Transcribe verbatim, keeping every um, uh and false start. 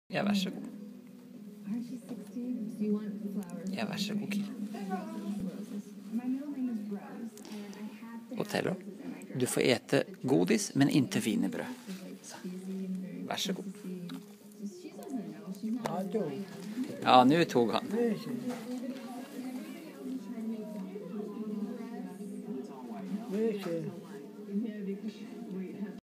Ja, vær så god. Ja, vær så god, Kiel. Otello, du får äta godis, men inte wienerbröd. Vær så god. Ja, nu tog han. Mycket.